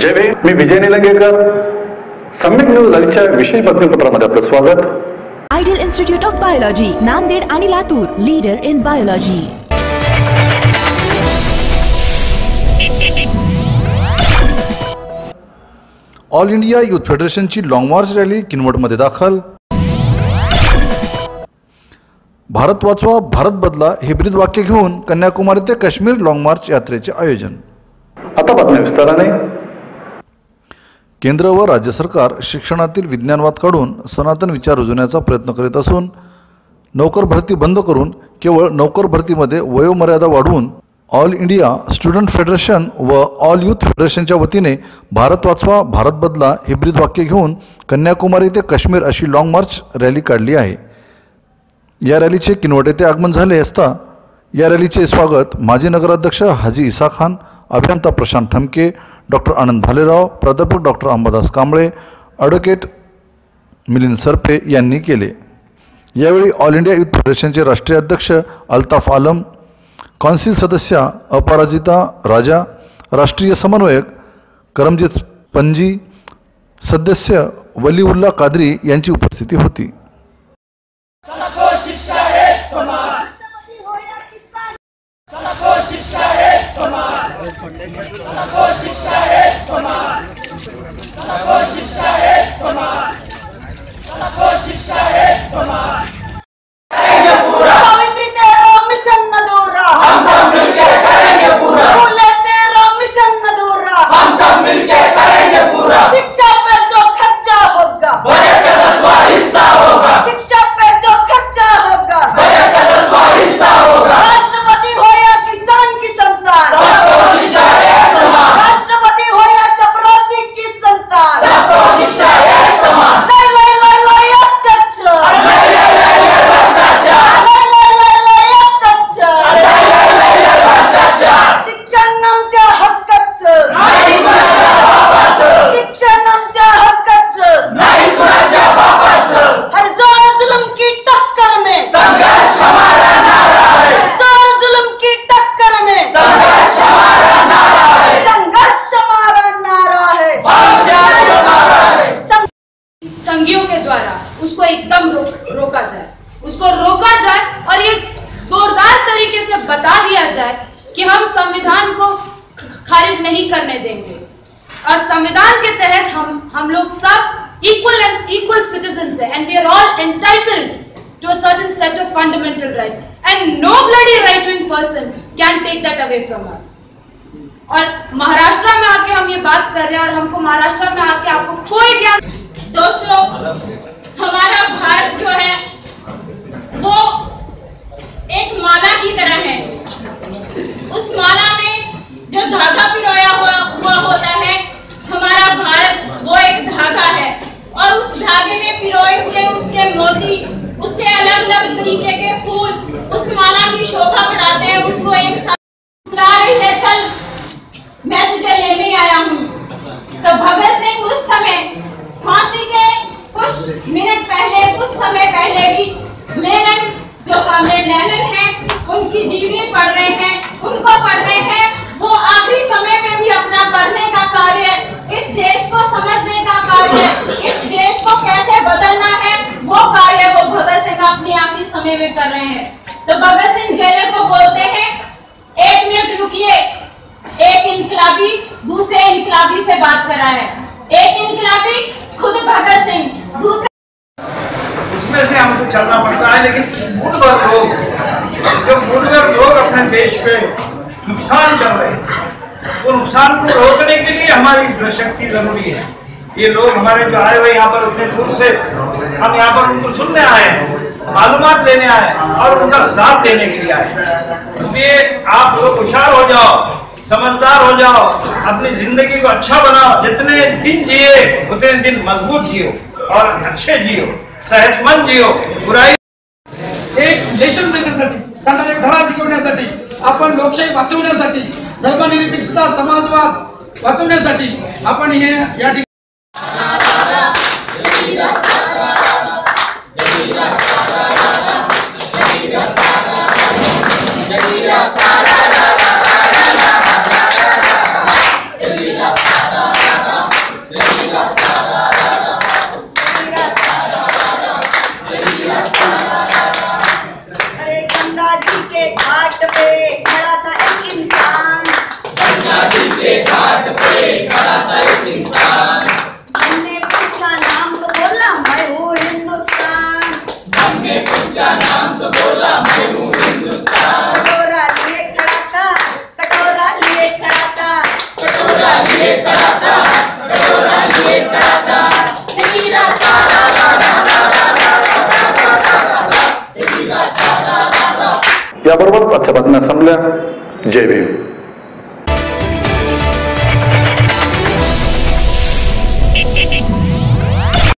जय भीम. मी विजय निलंगेकर. सम्यक न्यूज लाईव्हच्या विशेष बातमीपत्रामध्ये आपलं स्वागत. Ideal institute of biology, Nanded आणि Latur, leader in biology. All India youth फेडरेशनची लॉंग मार्च रॅली किनवटमध्ये दाखल. भारत वाचवा भारत बदला हे ब्रीद वाक्य घेऊन कन्याकुमारी ते काश्मीर लॉंग मार्च यात्रेचे आयोजन. आता बातम्या विस्ताराने. केंद्र व राज्य सरकार शिक्षणातील विज्ञानवाद काढून सनातन विचार रुजवण्याचा प्रयत्न करीत असून नोकर भरती बंद करून केवळ नोकर भरतीमध्ये वयोमर्यादा वाढवून ऑल इंडिया स्टुडंट फेडरेशन व ऑल युथ फेडरेशनच्या वतीने भारत वाचवा भारत बदला हे ब्रीद वाक्य घेऊन कन्याकुमारी ते काश्मीर अशी लॉंग मार्च रॅली काढली आहे. या रॅलीचे किनवट येथे आगमन झाले असता या रॅलीचे स्वागत माजी नगराध्यक्ष हाजी इसा खान, अभियंता प्रशांत ठमके, डॉक्टर आनंद भालेराव, प्राध्यापक डॉक्टर अंबादास कांबळे, ॲडव्होकेट मिलिंद सरपे यांनी केले. यावेळी ऑल इंडिया युथ फेडरेशनचे राष्ट्रीय अध्यक्ष अल्ताफ आलम, कौन्सिल सदस्य अपराजिता राजा, राष्ट्रीय समन्वयक करमजीत पंजी, सदस्य वलीउल्ला कादरी यांची उपस्थिती होती. संघियों के द्वारा उसको एकदम रोका जाए और ये जोरदार तरीके से बता दिया जाए कि हम संविधान को खारिज नहीं करने देंगे और संविधान के तहत हम लोग सब इक्वल सिटीजन्स हैं, and we are all entitled to a certain set of fundamental rights and no bloody right wing person can take that away from us. और महाराष्ट्र में आके हम ये बात कर रहे हैं और हमको महाराष्ट्र में आके आपको कोई ज्ञान. दोस्तों, हमारा भारत जो है वो एक माला की तरह है. उस माला में जो धागा पिरोया हुआ होता है, हमारा भारत वो एक धागा है और उस धागे में पिरोए हुए उसके मोती, उसके अलग अलग तरीके के फूल उस माला की शोभा बढ़ाते हैं. उसको एक साथ ला रही है, चल मैं तुझे लेने आया हूँ. तो भगत सिंह उस समय फांसी के कुछ मिनट पहले, कुछ समय पहले भी लेनिन, जो कॉमरेड लेनिन है, उनकी जीवनी पढ़ रहे हैं, उनको पढ़ रहे हैं. वो आखिरी समय में भी अपना पढ़ने का कार्य, इस देश को समझने का कार्य, इस देश को कैसे बदलना है वो कार्य वो भगत सिंह अपने आखिरी समय में कर रहे हैं. तो भगत सिंह जेलर को बोलते हैं, 1 मिनट रुकिए, एक इनकलाबी दूसरे इनकलाबी से बात कर रहा है. एक इनकलाबी खुद भगत सिंह, दूसरे उसमें से हमको चलना पड़ता है. लेकिन मुठभर लोग अपने देश पे नुकसान कर रहे हैं, वो नुकसान को रोकने के लिए हमारी शक्ति जरूरी है. ये लोग हमारे जो आए हुए यहाँ पर उतने दूर से, हम यहाँ पर उनको सुनने आए हैं, मालूमात लेने आए और उनका साथ देने के लिए आए. इसलिए आप लोग होशियार हो जाओ, समझदार हो जाओ, अपनी जिंदगी को अच्छा बनाओ. जितने दिन जिए उतने दिन मजबूत जियो और अच्छे जियो, सेहतमंद जियो. बुराई एक नेशन देण्यासाठी, त्यांना एक धडा शिकवण्यासाठी, आपण लोकशाही वाचवण्यासाठी, धर्मनिरपेक्षता, समाजवाद वाचवण्यासाठी आपण हे या ठिकाणी Jagila Sara जिसका नाम तो बोला मैं हूँ हिंदुस्तान। कटोरा लिए खड़ा था, कटोरा लिए खड़ा था, कटोरा लिए खड़ा था, कटोरा लिए खड़ा था। जगीरा सारा याबरोबरच आजच्या बातम्या संपल्या. जय भीम.